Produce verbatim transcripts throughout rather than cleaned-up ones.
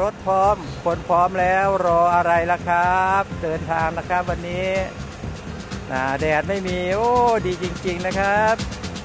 ถพร้อมคนพร้อมแล้วรออะไรล่ะครับเดินทางนะครับวันนี้นะแดดไม่มีโอ้ดีจริงๆนะครับ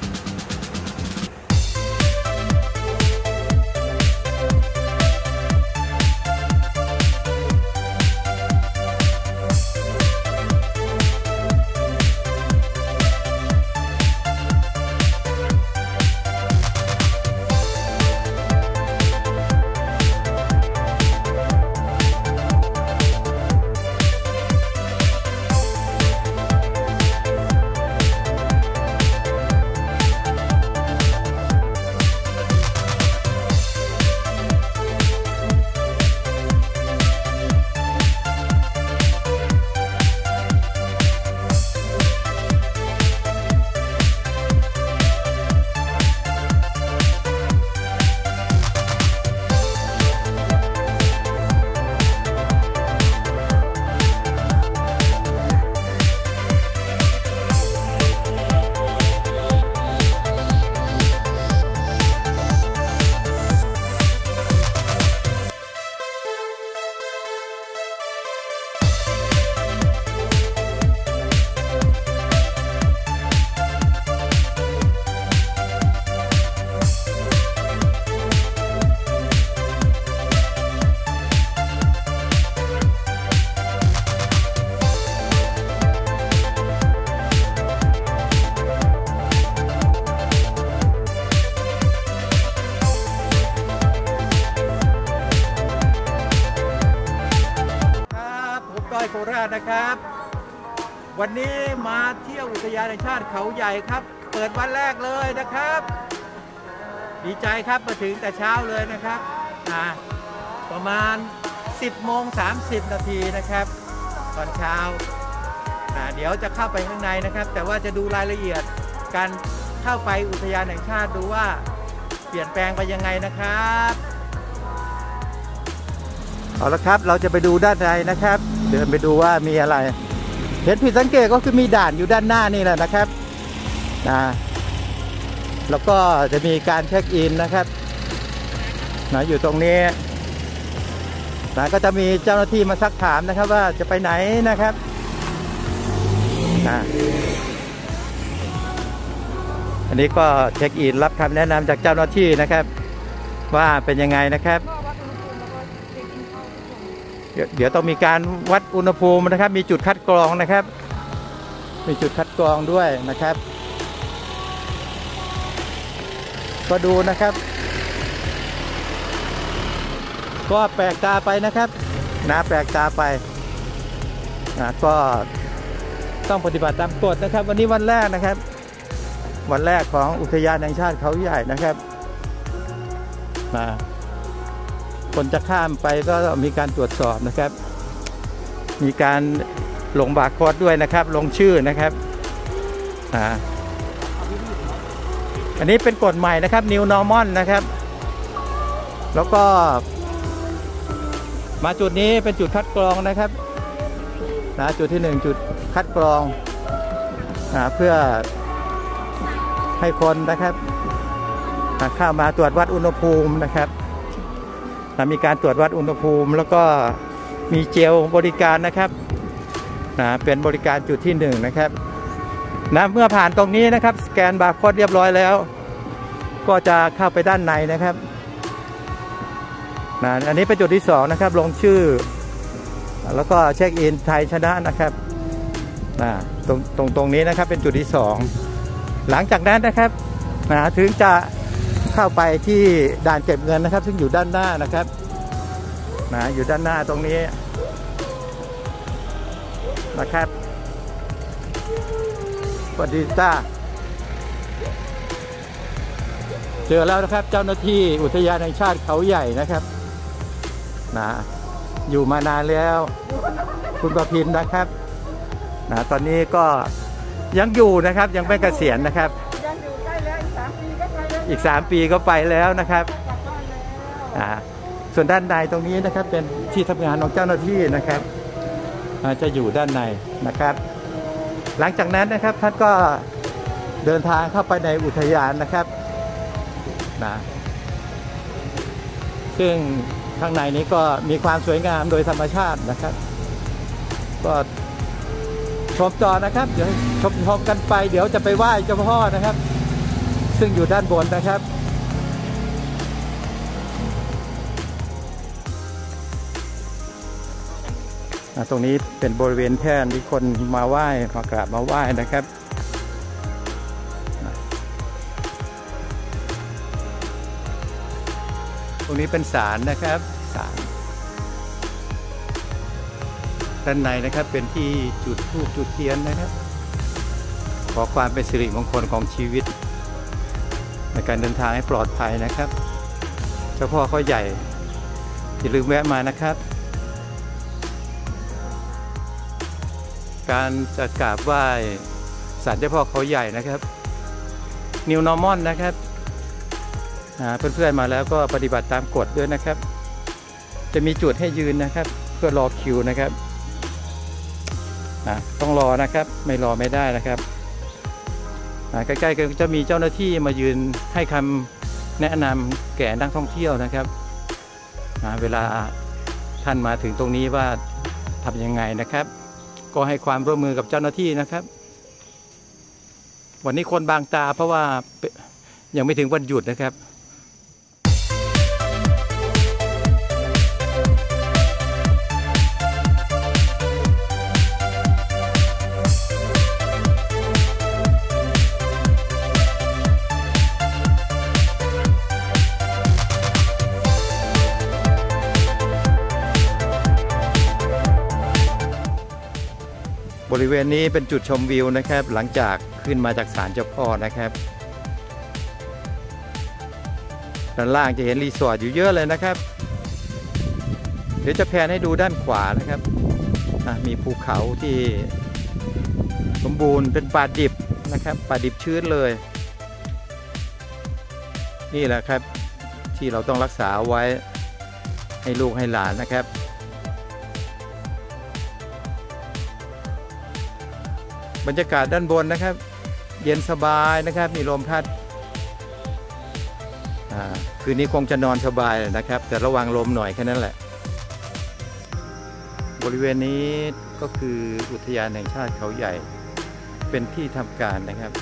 โคราชนะครับวันนี้มาเที่ยวอุทยานแห่งชาติเขาใหญ่ครับเปิดวันแรกเลยนะครับดีใจครับมาถึงแต่เช้าเลยนะครับอ่าประมาณ สิบโมงสามสิบ นาทีนะครับตอนเช้าอ่าเดี๋ยวจะเข้าไปข้างในนะครับแต่ว่าจะดูรายละเอียดการเข้าไปอุทยานแห่งชาติดูว่าเปลี่ยนแปลงไปยังไงนะครับเอาละครับเราจะไปดูด้านในนะครับเดินไปดูว่ามีอะไรเห็นผิดสังเกตก็คือมีด่านอยู่ด้านหน้านี่แหละนะครับนะแล้วก็จะมีการเช็คอินนะครับนะอยู่ตรงนี้นะก็จะมีเจ้าหน้าที่มาซักถามนะครับว่าจะไปไหนนะครับนะอันนี้ก็เช็คอินรับคำแนะนำจากเจ้าหน้าที่นะครับว่าเป็นยังไงนะครับเดี๋ยวต้องมีการวัดอุณหภูมินะครับมีจุดคัดกรองนะครับมีจุดคัดกรองด้วยนะครับก็ดูนะครับก็แปลกตาไปนะครับนะแปลกตาไปนะก็ต้องปฏิบัติตามกฎนะครับวันนี้วันแรกนะครับวันแรกของอุทยานแห่งชาติเขาใหญ่นะครับนะคนจะข้ามไปก็มีการตรวจสอบนะครับมีการลงบาร์โค้ดด้วยนะครับลงชื่อนะครับอ่าอันนี้เป็นกฎใหม่นะครับ New Normal นะครับแล้วก็มาจุดนี้เป็นจุดคัดกรองนะครับนะจุดที่หนึ่งจุดคัดกรองนะเพื่อให้คนนะครับเข้ามาตรวจวัดอุณหภูมินะครับมีการตรวจวัดอุณหภูมิแล้วก็มีเจลบริการนะครับนะเป็นบริการจุดที่หนึ่งนะครับนะเมื่อผ่านตรงนี้นะครับสแกนบาร์โค้ดเรียบร้อยแล้วก็จะเข้าไปด้านในนะครับนะอันนี้เป็นจุดที่สองนะครับลงชื่อแล้วก็เช็คอินไทยชนะนะครับนะตรงตรงตรงนี้นะครับเป็นจุดที่สองหลังจากนั้นนะครับนะถึงจะเข้าไปที่ด่านเก็บเงินนะครับซึ่งอยู่ด้านหน้านะครับนะอยู่ด้านหน้าตรงนี้นะครับสวัสดีจ้าเจอแล้วนะครับเจ้าหน้าที่อุทยานแห่งชาติเขาใหญ่นะครับนะอยู่มานานแล้วคุณประพินนะครับนะตอนนี้ก็ยังอยู่นะครับยังไม่เกษียณนะครับอีกสามปีก็ไปแล้วนะครับส่วนด้านในตรงนี้นะครับเป็นที่ทำงานของเจ้าหน้าที่นะครับจะอยู่ด้านในนะครับหลังจากนั้นนะครับท่านก็เดินทางเข้าไปในอุทยานนะครับนะซึ่งข้างในนี้ก็มีความสวยงามโดยธรรมชาตินะครับก็ชมต่อนะครับเดี๋ยวชมชมกันไปเดี๋ยวจะไปไหว้เจ้าพ่อนะครับซึ่งอยู่ด้านบนนะครับตรงนี้เป็นบริเวณแท่นที่คนมาไหว้มากราบมาไหว้นะครับตรงนี้เป็นศาลนะครับศาลด้านในนะครับเป็นที่จุดธูปจุดเทียนนะครับขอความเป็นสิริมงคลของชีวิตในการเดินทางให้ปลอดภัยนะครับเจ้าพ่อเขาใหญ่อย่าลืมแวะมานะครับการจะกราบไหว้ศาลเจ้าพ่อเขาใหญ่นะครับ New Normal นะครับเพื่อนๆมาแล้วก็ปฏิบัติตามกฎด้วยนะครับจะมีจุดให้ยืนนะครับเพื่อรอคิวนะครับต้องรอนะครับไม่รอไม่ได้นะครับใกล้ๆกันจะมีเจ้าหน้าที่มายืนให้คำแนะนำแก่นักท่องเที่ยวนะครับเวลาท่านมาถึงตรงนี้ว่าทำยังไงนะครับก็ให้ความร่วมมือกับเจ้าหน้าที่นะครับวันนี้คนบางตาเพราะว่ายังไม่ถึงวันหยุดนะครับบริเวณนี้เป็นจุดชมวิวนะครับหลังจากขึ้นมาจากศาลเจ้าพ่อนะครับด้านล่างจะเห็นรีสอร์ทอยู่เยอะเลยนะครับเดี๋ยวจะแพนให้ดูด้านขวานะครับมีภูเขาที่สมบูรณ์เป็นป่าดิบนะครับป่าดิบชื้นเลยนี่แหละครับที่เราต้องรักษาไว้ให้ลูกให้หลานนะครับบรรยากาศด้านบนนะครับเย็นสบายนะครับมีลมพัดคืนนี้คงจะนอนสบายนะครับแต่ระวังลมหน่อยแค่นั้นแหละบริเวณนี้ก็คืออุทยานแห่งชาติเขาใหญ่เป็นที่ทำการนะครับ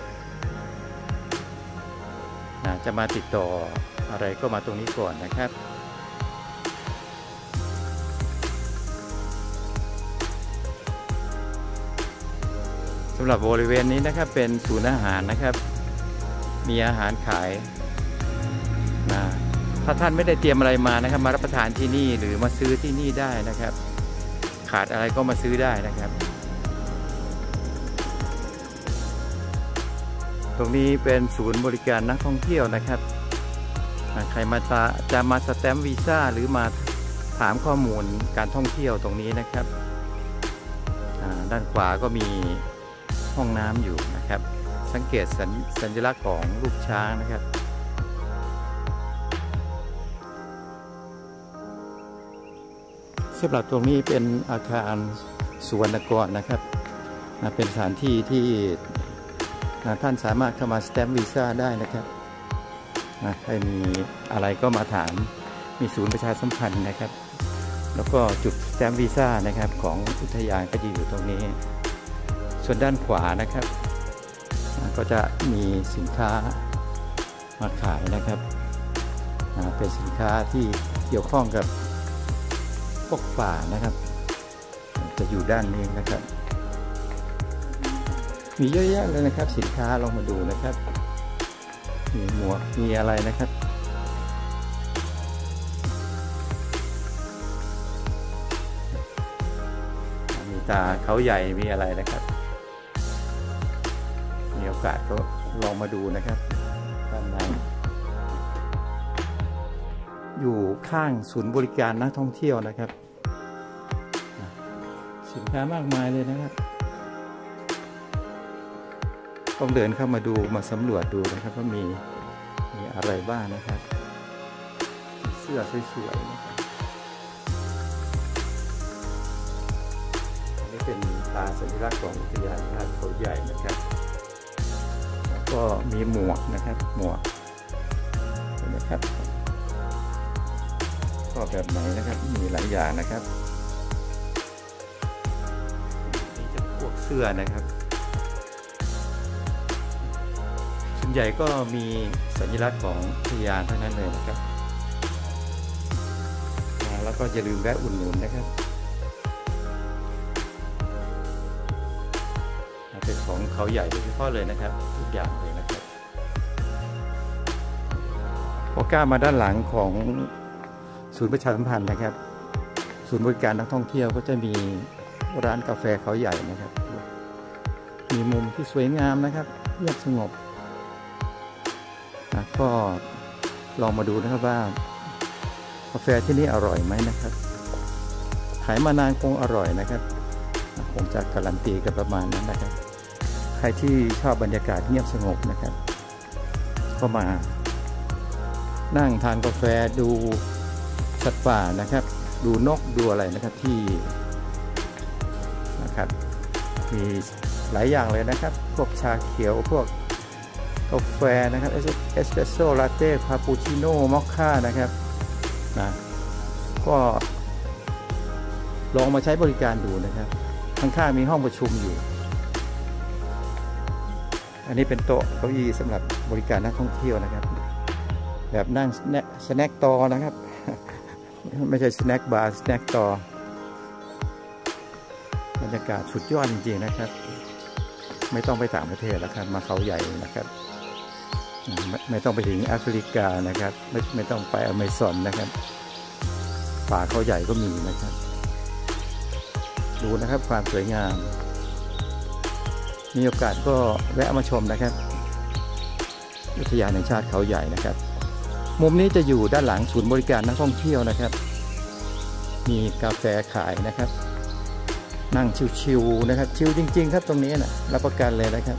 จะมาติดต่ออะไรก็มาตรงนี้ก่อนนะครับสำหรับบริเวณนี้นะครับเป็นศูนย์อาหารนะครับมีอาหารขายนะถ้าท่านไม่ได้เตรียมอะไรมานะครับมารับประทานที่นี่หรือมาซื้อที่นี่ได้นะครับขาดอะไรก็มาซื้อได้นะครับตรงนี้เป็นศูนย์บริการนักท่องเที่ยวนะครับใครมาจะมาสแตมป์วีซ่าหรือมาถามข้อมูลการท่องเที่ยวตรงนี้นะครับด้านขวาก็มีห้องน้ำอยู่นะครับสังเกตสัญ, สัญลักษณ์ของรูปช้างนะครับสำหรับตรงนี้เป็นอาคารสุวรรณกรนะครับเป็นสถานที่ที่ท่านสามารถเข้ามาสแตมป์วีซ่าได้นะครับใครมีอะไรก็มาถามมีศูนย์ประชาสัมพันธ์นะครับแล้วก็จุดสแตมป์วีซ่านะครับของอุทยานก็จะอยู่ตรงนี้ส่วนด้านขวานะครับก็จะมีสินค้ามาขายนะครับเป็นสินค้าที่เกี่ยวข้องกับพวกป่านะครับจะอยู่ด้านนี้นะครับมีเยอะแยะเลยนะครับสินค้าลองมาดูนะครับมีหมวกมีอะไรนะครับมีตาเขาใหญ่มีอะไรนะครับมีโอกาสก็ลองมาดูนะครับด้านในอยู่ข้างศูนย์บริการนักท่องเที่ยวนะครับสินค้ามากมายเลยนะครับต้องเดินเข้ามาดูมาสำรวจดูนะครับว่ามีมีอะไรบ้างนะครับเสื้อสวยๆนะครับอันนี้เป็นตาสัญลักษณ์ของอุทยานแห่งชาติเขาใหญ่นะครับแล้วก็มีหมวกนะครับหมวกเห็นไหมครับก็อบแบบไหนนะครับมีหลายอย่างนะครับนี่จะพวกเสื้อนะครับส่วนใหญ่ก็มีสัญลักษณ์ของอุทยานทั้งนั้นเลยนะครับแล้วก็อย่าลืมแวะอุดหนุนนะครับเป็นของเขาใหญ่โดยเฉพาะเลยนะครับทุกอย่างเลยนะครับพอก้ามาด้านหลังของศูนย์ประชาสัมพันธ์นะครับศูนย์บริการนักท่องเที่ยวก็จะมีร้านกาแฟเขาใหญ่นะครับมีมุมที่สวยงามนะครับเงียบสงบก็ลองมาดูนะครับว่ากาแฟที่นี่อร่อยไหมนะครับขายมานานคงอร่อยนะครับคงจะการันตีกันประมาณนั้นนะครับใครที่ชอบบรรยากาศเงียบสงบนะครับก็มานั่งทานกาแฟดูสัตว์ป่านะครับดูนกดูอะไรนะครับที่นะครับมีหลายอย่างเลยนะครับพวกชาเขียวพวกกาแฟนะครับเอสเปรสโซ่ลาเต้คาปูชิโน่มอคค่านะครับนะก็ลองมาใช้บริการดูนะครับข้างๆมีห้องประชุมอยู่อันนี้เป็นโต๊ะเก้าอี้สำหรับบริการนักท่องเที่ยวนะครับแบบนั่งสแน็คต่อนะครับไม่ใช่สแน็คบาร์สแน็คต่อบรรยากาศสุดยอดจริงๆนะครับไม่ต้องไปต่างประเทศแล้วครับมาเขาใหญ่นะครับไม่ไม่ต้องไปถึงแอฟริกานะครับไม่ไม่ต้องไปอเมซอนนะครับป่าเขาใหญ่ก็มีนะครับดูนะครับความสวยงามมีโอกาสก็แวะมาชมนะครับอุทยานแห่งชาติเขาใหญ่นะครับมุมนี้จะอยู่ด้านหลังศูนย์บริการนักท่องเที่ยวนะครับมีกาแฟขายนะครับนั่งชิวๆนะครับชิวจริงๆครับตรงนี้นะรับประกันเลยนะครับ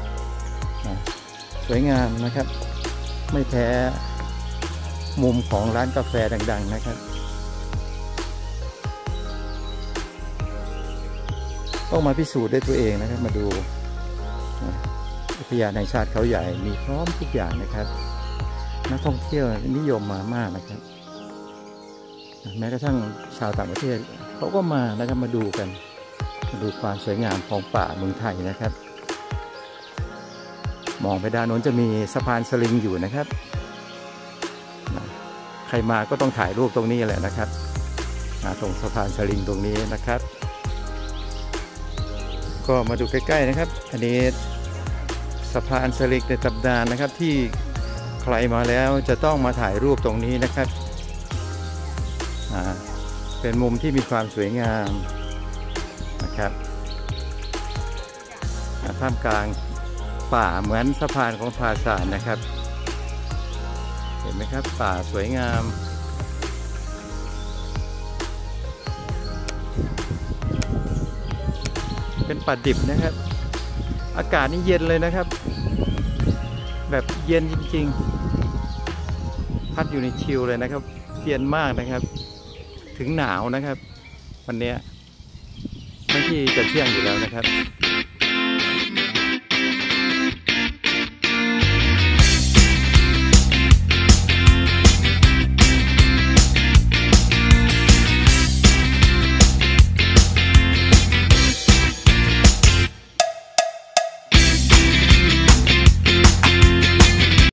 สวยงามนะครับไม่แพ้มุมของร้านกาแฟดังๆนะครับต้องมาพิสูจน์ด้วยตัวเองนะครับมาดูอุทยานแห่งชาติเขาใหญ่มีพร้อมทุกอย่างนะครับนักท่องเที่ยวนิยมมามากนะครับแม้กระทั่งชาวต่างประเทศเขาก็มานะครับมาดูกันมาดูความสวยงามของป่าเมืองไทยนะครับมองไปด้านโน้นจะมีสะพานสลิงอยู่นะครับใครมาก็ต้องถ่ายรูปตรงนี้แหละนะครับตรงสะพานสลิงตรงนี้นะครับก็มาดูใกล้ๆนะครับอันนี้สะพานสลิงในตำนานนะครับที่ใครมาแล้วจะต้องมาถ่ายรูปตรงนี้นะครับเป็นมุมที่มีความสวยงามนะครับท่ามกลางป่าเหมือนสะพานของทาสานนะครับเห็นไหมครับป่าสวยงามเป็นป่าดิบนะครับอากาศนี่เย็นเลยนะครับแบบเย็นจริงๆพัดอยู่ในชิลเลยนะครับเย็นมากนะครับถึงหนาวนะครับวันนี้ไม่ที่จะเที่ยงอยู่แล้วนะครับ